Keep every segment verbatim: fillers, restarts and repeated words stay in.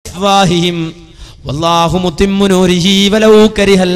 അഫ്വാഹിഹിം വല്ലാഹു മുതിമ്മു നൂരിഹി വലൗ കരിഹൽ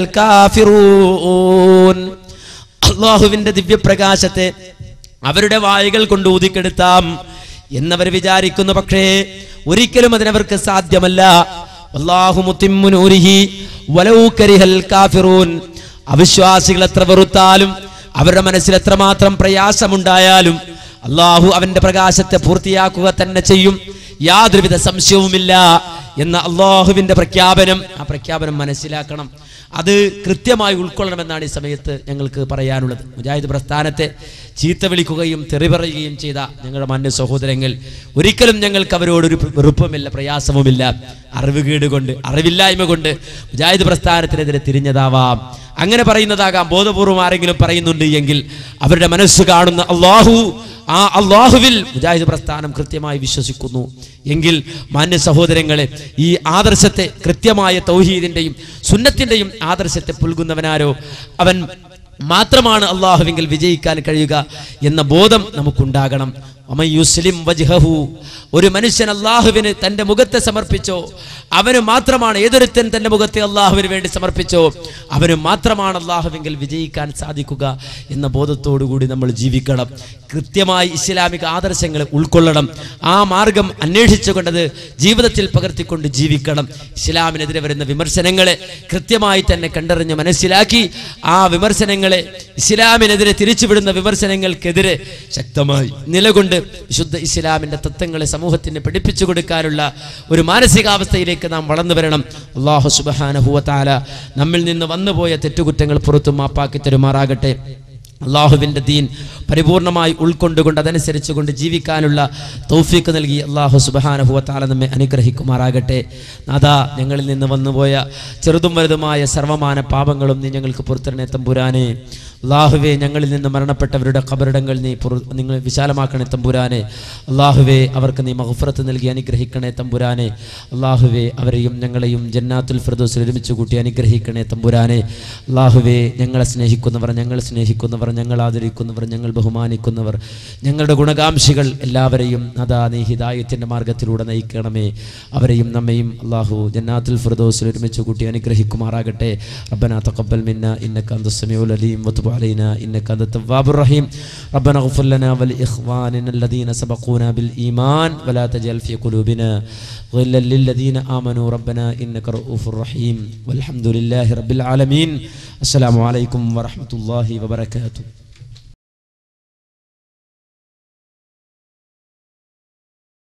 കാഫിറൂൻ. അല്ലാഹുവിന്റെ ദിവ്യപ്രകാശത്തെ അവരുടെ വായുകൾ കൊണ്ട് ഊതിക്കെടുത്താം എന്നവർ വിചാരിക്കുന്നു, പക്ഷേ ഒരിക്കലും അതിനവർക്ക് സാധ്യമല്ല. വല്ലാഹു മുതിമ്മു നൂരിഹി വലൗ കരിഹൽ കാഫിറൂൻ. അവിശ്വാസികൾ എത്ര വെറുത്താലും അവരുടെ മനസ്സിൽ എത്രമാത്രം പ്രയാസമുണ്ടായാലും അല്ലാഹു അവന്റെ പ്രകാശത്തെ പൂർത്തിയാക്കുക തന്നെ ചെയ്യും, യാതൊരുവിധ സംശയവുമില്ല എന്ന അല്ലാഹുവിന്റെ പ്രഖ്യാപനം. ആ പ്രഖ്യാപനം മനസ്സിലാക്കണം, അത് കൃത്യമായി ഉൾക്കൊള്ളണമെന്നാണ് ഈ സമയത്ത് ഞങ്ങൾക്ക് പറയാനുള്ളത്. മുജാഹിദ് പ്രസ്ഥാനത്തെ ചീത്ത വിളിക്കുകയും തെറി പറയുകയും ചെയ്ത ഞങ്ങളുടെ മാന്യ സഹോദരങ്ങൾ, ഒരിക്കലും ഞങ്ങൾക്ക് അവരോടൊരു വെറുപ്പുമില്ല, പ്രയാസവുമില്ല. അറിവുകേട് കൊണ്ട്, അറിവില്ലായ്മ കൊണ്ട് മുജാഹിദ് പ്രസ്ഥാനത്തിനെതിരെ തിരിഞ്ഞതാവാം, അങ്ങനെ പറയുന്നതാകാം. ബോധപൂർവം ആരെങ്കിലും പറയുന്നുണ്ട് എങ്കിൽ അവരുടെ മനസ്സ് കാണുന്ന അല്ലാഹു, ആ അല്ലാഹുവിൽ മുജാഹിദ് പ്രസ്ഥാനം കൃത്യമായി വിശ്വസിക്കുന്നു എങ്കിൽ മാന്യ സഹോദരങ്ങളെ, ഈ ആദർശത്തെ, കൃത്യമായ തൗഹീദിന്റെയും സുന്നത്തിന്റെയും ആദർശത്തെ പുൽകുന്നവനാരോ അവൻ മാത്രമാണ് അല്ലാഹുവിങ്കിൽ വിജയിക്കാൻ കഴിയുക എന്ന ബോധം നമുക്കുണ്ടാകണം. വമയുസ്ലിം വജ്ഹഹു, ഒരു മനുഷ്യൻ അല്ലാഹുവിന് തന്റെ മുഖത്തെ സമർപ്പിച്ചോ അവന് മാത്രമാണ്, ഏതൊരുത്തൻ തന്റെ മുഖത്തെ അല്ലാഹുവിന് വേണ്ടി സമർപ്പിച്ചോ അവന് മാത്രമാണ് അല്ലാഹുവിങ്കിൽ വിജയിക്കാൻ സാധിക്കുക എന്ന ബോധത്തോടുകൂടി നമ്മൾ ജീവിക്കണം. കൃത്യമായി ഇസ്ലാമിക ആദർശങ്ങളെ ഉൾക്കൊള്ളണം. ആ മാർഗം അന്വേഷിച്ചുകൊണ്ടത് ജീവിതത്തിൽ പകർത്തിക്കൊണ്ട് ജീവിക്കണം. ഇസ്ലാമിനെതിരെ വരുന്ന വിമർശനങ്ങളെ കൃത്യമായി തന്നെ കണ്ടറിഞ്ഞ് മനസ്സിലാക്കി ആ വിമർശനങ്ങളെ, ഇസ്ലാമിനെതിരെ തിരിച്ചുവിടുന്ന വിമർശനങ്ങൾക്കെതിരെ ശക്തമായി നിലകൊണ്ട് വിശുദ്ധ ഇസ്ലാമിന്റെ തത്വങ്ങളെ സമൂഹത്തിന് പഠിപ്പിച്ചു കൊടുക്കാനുള്ള ഒരു മാനസികാവസ്ഥയിലേക്ക് നാം വളർന്നു വരണം. അല്ലാഹു സുബ്ഹാനഹു വ തആല നമ്മിൽ നിന്ന് വന്നുപോയ തെറ്റുകുറ്റങ്ങൾ പുറത്തു മാപ്പാക്കി തരുമാറാകട്ടെ. അല്ലാഹുവിന്റെ ദീൻ പരിപൂർണമായി ഉൾക്കൊണ്ടുകൊണ്ട് അതനുസരിച്ച് കൊണ്ട് ജീവിക്കാനുള്ള തൗഫീഖ് നൽകി അല്ലാഹു സുബ്ഹാനഹു വ തആല നമ്മെ അനുഗ്രഹിക്കുമാറാകട്ടെ. നാഥാ, ഞങ്ങളിൽ നിന്ന് വന്നുപോയ ചെറുതും വലുതുമായ സർവമാന പാപങ്ങളും നീ ഞങ്ങൾക്ക് പുറത്തിരണേ തമ്പുരാനെ. അല്ലാഹുവേ, ഞങ്ങളിൽ നിന്ന് മരണപ്പെട്ടവരുടെ ഖബറിടങ്ങൾ നീ നിങ്ങൾ വിശാലമാക്കണേ തമ്പുരാനെ. അല്ലാഹുവേ, അവർക്ക് നീ മഗ്ഫിറത്ത് നൽകി അനുഗ്രഹിക്കണേ തമ്പുരാനെ. അല്ലാഹുവേ, അവരെയും ഞങ്ങളെയും ജന്നാത്തുൽ ഫിർദൗസിൽ ഒരുമിച്ച് കൂട്ടി അനുഗ്രഹിക്കണേ തമ്പുരാനെ. അല്ലാഹുവേ, ഞങ്ങളെ സ്നേഹിക്കുന്നവർ, ഞങ്ങൾ സ്നേഹിക്കുന്നവർ, ഞങ്ങൾ ആദരിക്കുന്നവർ, ഞങ്ങൾ ബഹുമാനിക്കുന്നവർ, ഞങ്ങളുടെ ഗുണകാംക്ഷികൾ എല്ലാവരെയും അതാ നീ ഹിദായത്തിന്റെ മാർഗത്തിലൂടെ നയിക്കണമേ. അവരെയും നമ്മയും അല്ലാഹു ജന്നാത്തുൽ ഫിർദൗസിൽ ഒരുമിച്ച് കൂട്ടി അനുഗ്രഹിക്കുമാറാകട്ടെ. റബ്ബനാ തഖബ്ബൽ മിന്നാ ഇന്നക അൻതസ് സമീഉൽ അലീം വതുബ് അലൈനാ ഇന്നക അൻതത് തവ്വാബുർ റഹീം. റബ്ബനാ ഇഗ്ഫിർ ലനാ വലിഇഖ്വാനിനാ الذين سبقونا بالإيمان ولا تجعل في قلوبنا غلا للذين آمنوا ربنا إنك رؤوف رحيم والحمد لله رب العالمين. السلام عليكم ورحمة الله وبركاته.